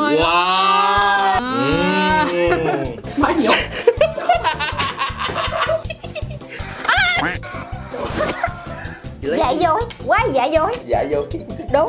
Trời wow. Má nhục. Dạ dối, quá dạ dối. Dạ dối. Đúng.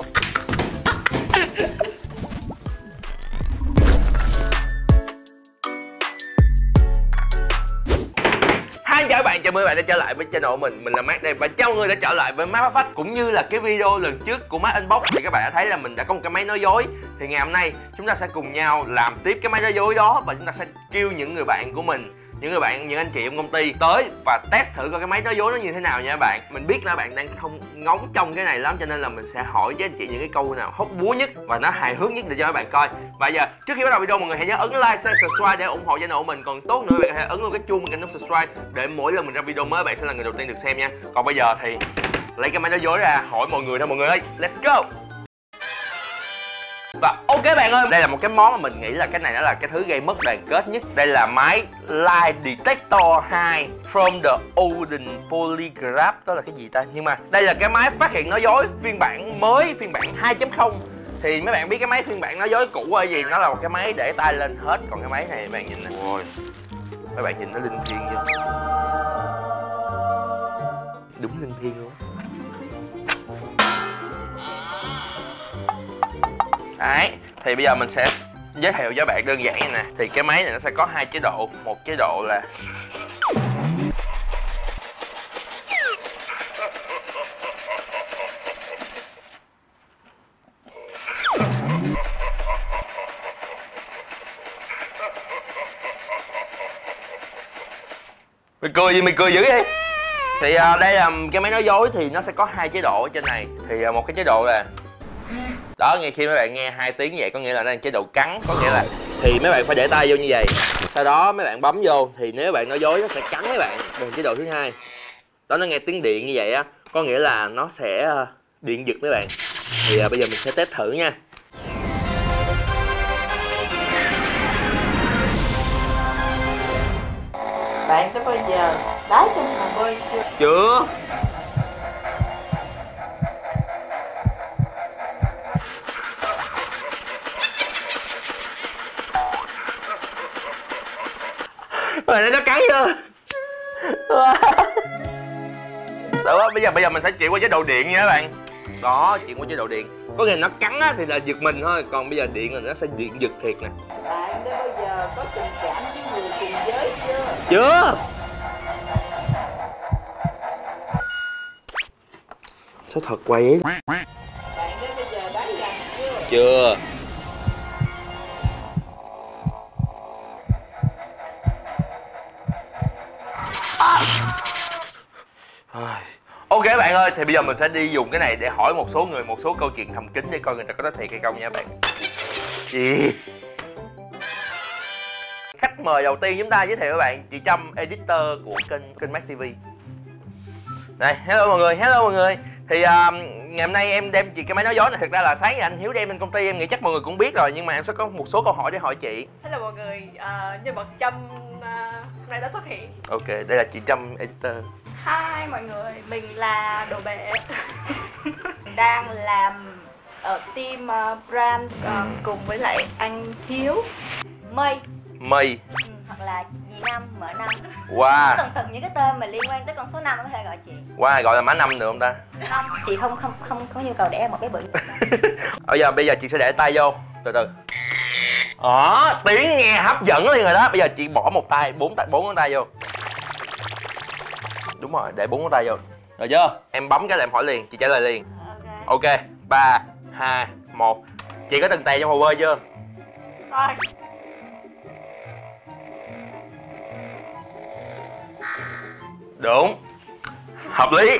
Chào các bạn, chào mừng các bạn đã trở lại với channel của mình là Mác đây. Và chào mọi người đã trở lại với Mác Phách. Cũng như là cái video lần trước của Mác Inbox thì các bạn đã thấy là mình đã có một cái máy nói dối. Thì ngày hôm nay chúng ta sẽ cùng nhau làm tiếp cái máy nói dối đó. Và chúng ta sẽ kêu những người bạn của mình, những anh chị trong công ty tới và test thử coi cái máy nói dối nó như thế nào nha các bạn. Mình biết là bạn đang không ngóng trong cái này lắm, cho nên là mình sẽ hỏi với anh chị những cái câu nào hóc búa nhất và nó hài hước nhất để cho các bạn coi. Và giờ trước khi bắt đầu video, mọi người hãy nhớ ấn like, share, subscribe để ủng hộ channel của mình. Còn tốt nữa, bạn có thể ấn luôn cái chuông bên cạnh nút subscribe để mỗi lần mình ra video mới bạn sẽ là người đầu tiên được xem nha. Còn bây giờ thì lấy cái máy nói dối ra hỏi mọi người thôi mọi người ơi. Let's go. Và ok bạn ơi, đây là một cái món mà mình nghĩ là cái này nó là cái thứ gây mất đoàn kết nhất. Đây là máy Lie Detector 2 from the Olden Polygraph. Đó là cái gì ta? Nhưng mà đây là cái máy phát hiện nói dối phiên bản mới, phiên bản 2.0. Thì mấy bạn biết cái máy phiên bản nói dối cũ là gì? Nó là một cái máy để tay lên hết. Còn cái máy này mấy bạn nhìn nè. Ôi, mấy bạn nhìn nó linh thiêng chưa? Đúng linh thiêng luôn. Đấy, thì bây giờ mình sẽ giới thiệu với bạn đơn giản này nè. Thì cái máy này nó sẽ có hai chế độ. Một chế độ là mày cười dữ vậy? Thì đây là cái máy nói dối thì nó sẽ có hai chế độ ở trên này. Thì một cái chế độ là đó, ngay khi mấy bạn nghe 2 tiếng như vậy có nghĩa là nó là chế độ cắn, có nghĩa là thì mấy bạn phải để tay vô như vậy, sau đó mấy bạn bấm vô thì nếu bạn nói dối nó sẽ cắn mấy bạn. Còn chế độ thứ hai đó, nó nghe tiếng điện như vậy á, có nghĩa là nó sẽ điện giật mấy bạn. Thì bây giờ mình sẽ test thử nha. Bạn tới bây giờ đá trong hồ bơi chưa? Chưa. Rồi nó cắn chưa? Sợ quá. Bây giờ mình sẽ chuyển qua chế độ điện nha các bạn. Đó, chuyển qua chế độ điện. Có nghĩa nó cắn á, thì là giật mình thôi. Còn bây giờ điện là nó sẽ điện giật thiệt nè. Bạn tới bây giờ có tình cảm với người cùng giới chưa? Chưa. Sao thật quay ấy. Bạn tới bây giờ đá dằn chưa? Chưa. Ok bạn ơi, thì bây giờ mình sẽ đi dùng cái này để hỏi một số người một số câu chuyện thầm kín để coi người ta có nói thiệt hay không nha bạn. Chị khách mời đầu tiên chúng ta giới thiệu các bạn, chị Trâm, editor của kênh Mác TV. Này, hello mọi người. Thì ngày hôm nay em đem chị cái máy nói dối này, thực ra là sáng anh Hiếu đem lên công ty, em nghĩ chắc mọi người cũng biết rồi, nhưng mà em sẽ có một số câu hỏi để hỏi chị. Hello mọi người, nhân vật Trâm hôm nay đã xuất hiện. Ok, đây là chị Trâm, editor. Hi mọi người, mình là Đồ Bể. Đang làm ở team brand cùng với lại anh Hiếu. Mây. Hoặc là dì Năm, mợ Năm. Wow. Từng những cái tên mà liên quan tới con số 5 có thể gọi chị. Wow, gọi là má Năm được không ta? Không, chị không có nhu cầu đẻ một cái bự. Bây giờ chị sẽ để tay vô, từ từ. Đó, tiếng nghe hấp dẫn liền rồi đó. Bây giờ chị bỏ một tay, bốn ngón tay vô. Đúng rồi, để 4 ngón tay vô. Rồi chưa? Em bấm cái là em hỏi liền, chị trả lời liền. Ok, 3, 2, 1. Chị có từng tè trong hồ bơi chưa? Rồi. Đúng. Hợp lý.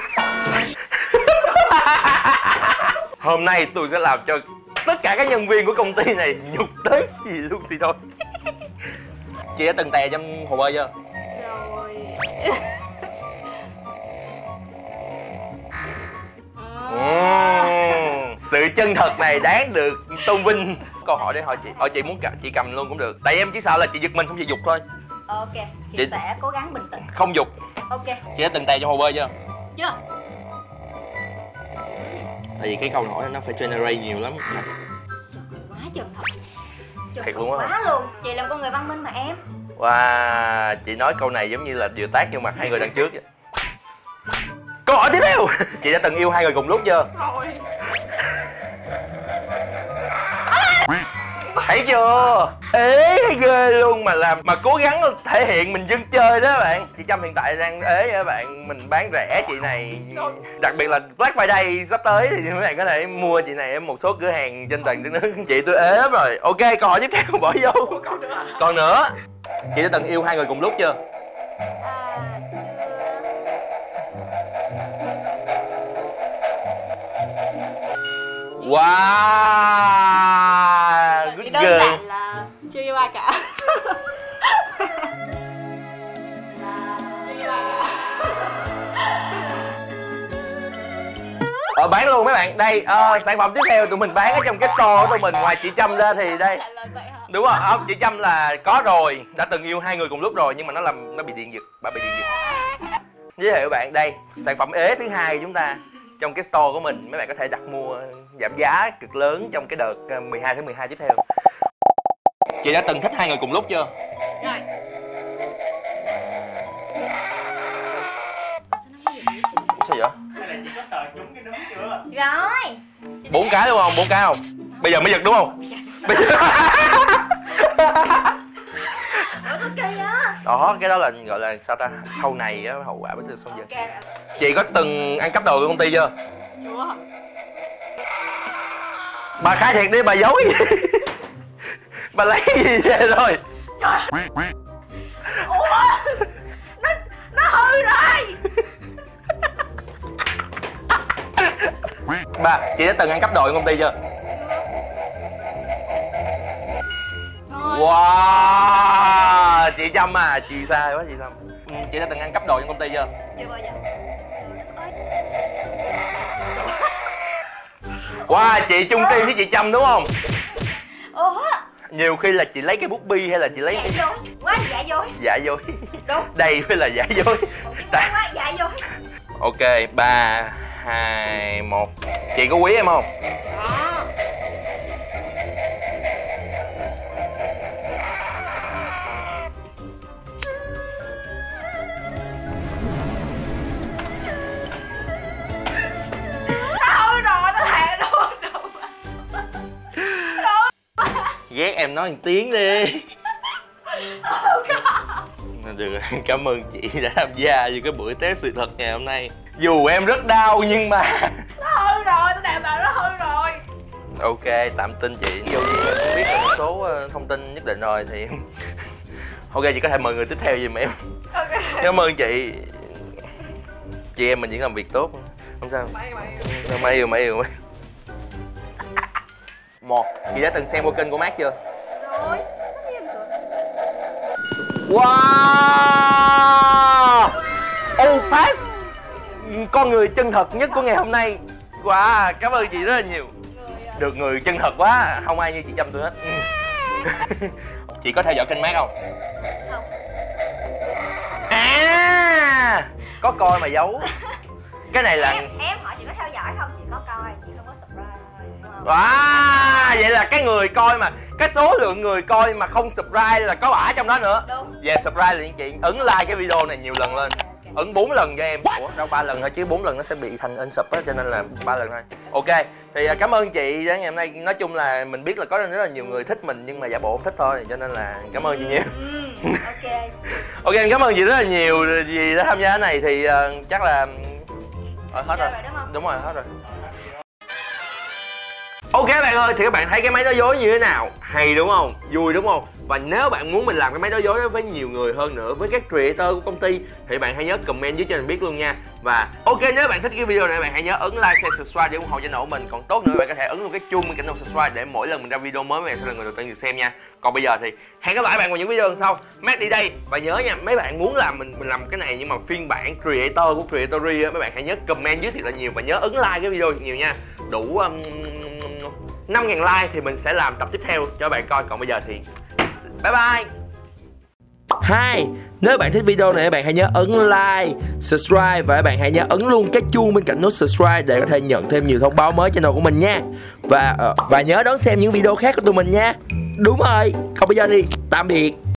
Hôm nay tôi sẽ làm cho tất cả các nhân viên của công ty này nhục tới gì luôn thì thôi. Chị đã từng tè trong hồ bơi chưa? Rồi. Sự chân thật này đáng được tôn vinh. Câu hỏi để hỏi chị. Chị muốn chị cầm luôn cũng được. Tại em chỉ sợ là chị giật mình xong chị giục thôi. Ok, chị sẽ cố gắng bình tĩnh. Không giục. Ok. Chị đã từng tè trong hồ bơi chưa? Chưa. Tại vì cái câu hỏi nó phải generate nhiều lắm. Quá chân thật. Thiệt luôn á. Quá luôn. Chị là một con người văn minh mà em. Wow, chị nói câu này giống như là vừa tát vô mặt hai người đằng trước vậy. Câu hỏi tiếp theo. Chị đã từng yêu hai người cùng lúc chưa? Rồi. Thấy chưa? Ế ghê luôn mà cố gắng thể hiện mình dân chơi đó bạn. Chị Trâm hiện tại đang ế các bạn, mình bán rẻ chị này. Đặc biệt là Black Friday sắp tới thì các bạn có thể mua chị này ở một số cửa hàng trên toàn nước. Chị tôi ế lắm rồi. Ok, câu hỏi tiếp theo bỏ vô. Còn nữa. Chị đã từng yêu hai người cùng lúc chưa? Wow, Chỉ good đơn girl. giản là chưa yêu ai cả. Bán luôn mấy bạn. Đây, sản phẩm tiếp theo tụi mình bán ở trong cái store của tụi mình. Ngoài chị Trâm ra thì đây. Đúng rồi, không, chị Trâm là có rồi, đã từng yêu hai người cùng lúc rồi nhưng mà nó bị điện giật, bà bị điện giật. Giới thiệu bạn, đây, sản phẩm ế thứ hai của chúng ta trong cái store của mình, mấy bạn có thể đặt mua giảm giá cực lớn trong cái đợt 12 tháng 12 tiếp theo. Chị đã từng thích hai người cùng lúc chưa? Rồi. Sao vậy? Hay là chị có sờ trúng cái núm chưa? Rồi. 4 cái đúng không? 4 cái không? Bây giờ mới giật đúng không? Bây giờ... Ủa có kỳ á. Đó, cái đó là gọi là sao ta? Sau này á, hậu quả bất từ sau giờ. Ok. Chị có từng ăn cắp đồ của công ty chưa? Chưa. Bà khai thiệt đi, bà giấu cái gì? Bà lấy gì về rồi? Trời ơi. Ủa? Nó hư rồi. Bà, chị đã từng ăn cắp đồ của công ty chưa? Wow, chị Trâm à, chị sai quá chị Trâm. Chị đã từng ăn cắp đồ trong công ty chưa? Chưa bao giờ. Wow, chị chung team với chị Trâm đúng không? Ủa? Nhiều khi là chị lấy cái bút bi hay là chị lấy Giả cái... dối. Quá giả dối. Giả dối. Đúng. Đây mới là giả dối. Quá giả dối. Ok, 3, 2, 1. Chị có quý em không? Hư rồi, nó thề luôn. Ghét em nói một tiếng đi. Được rồi, cảm ơn chị đã tham gia vào cái buổi test sự thật ngày hôm nay. Dù em rất đau nhưng mà... Nó hư rồi, tôi đảm bảo nó hư rồi. Ok, tạm tin chị. Dù gì em cũng biết được một số thông tin nhất định rồi thì... Ok, chị có thể mời người tiếp theo giùm em. Ok. Cảm ơn chị. Chị em mình vẫn làm việc tốt. Không sao. May yêu. Một, chị đã từng xem qua kênh của Mark chưa? Rồi, tất nhiên rồi. Wow! Pass, con người chân thật nhất của ngày hôm nay. Wow, cảm ơn chị rất là nhiều. Được người chân thật quá, không ai như chị Trâm tôi hết. Chị có theo dõi kênh Mark không? Không. À, có coi mà giấu. Cái này là... Em hỏi chị có theo dõi không? Chị có coi, chị không có subscribe. Đúng không? Wow, vậy là cái người coi mà cái số lượng người coi mà không subscribe là có bả trong đó nữa. Đúng. Về subscribe là những chị ấn like cái video này nhiều lần lên. Ấn 4 lần cho em. Ủa đâu 3 lần thôi chứ 4 lần nó sẽ bị thành unsub á, cho nên là 3 lần thôi. Ok, thì cảm ơn chị ngày hôm nay. Nói chung là mình biết là có rất là nhiều người thích mình nhưng mà giả bộ không thích thôi, cho nên là cảm ơn chị nhiều. Ok. Ok, em cảm ơn chị rất là nhiều vì đã tham gia cái này thì chắc là hết rồi. Đúng không? Đúng rồi, hết rồi. Ok bạn ơi, thì các bạn thấy cái máy nói dối như thế nào? Hay đúng không? Vui đúng không? Và nếu bạn muốn mình làm cái máy nói dối đó với nhiều người hơn nữa, với các creator của công ty, thì bạn hãy nhớ comment dưới cho mình biết luôn nha. Và ok, nếu bạn thích cái video này, bạn hãy nhớ ấn like, share, subscribe để ủng hộ channel của mình. Còn tốt nữa, bạn có thể ấn luôn cái chuông bên cạnh nút subscribe để mỗi lần mình ra video mới, bạn sẽ là người đầu tiên được xem nha. Còn bây giờ thì hẹn gặp lại bạn vào những video lần sau. Mark đi đây, và nhớ nha, mấy bạn muốn làm mình làm cái này nhưng mà phiên bản creator của Creatory á, mấy bạn hãy nhớ comment dưới thiệt là nhiều và nhớ ấn like cái video nhiều nha. Đủ 5.000 like thì mình sẽ làm tập tiếp theo cho bạn coi. Còn bây giờ thì bye bye. 2. Nếu bạn thích video này, bạn hãy nhớ ấn like, subscribe và bạn hãy nhớ ấn luôn cái chuông bên cạnh nút subscribe để có thể nhận thêm nhiều thông báo mới channel của mình nha. Và nhớ đón xem những video khác của tụi mình nha. Đúng rồi. Còn bây giờ thì tạm biệt.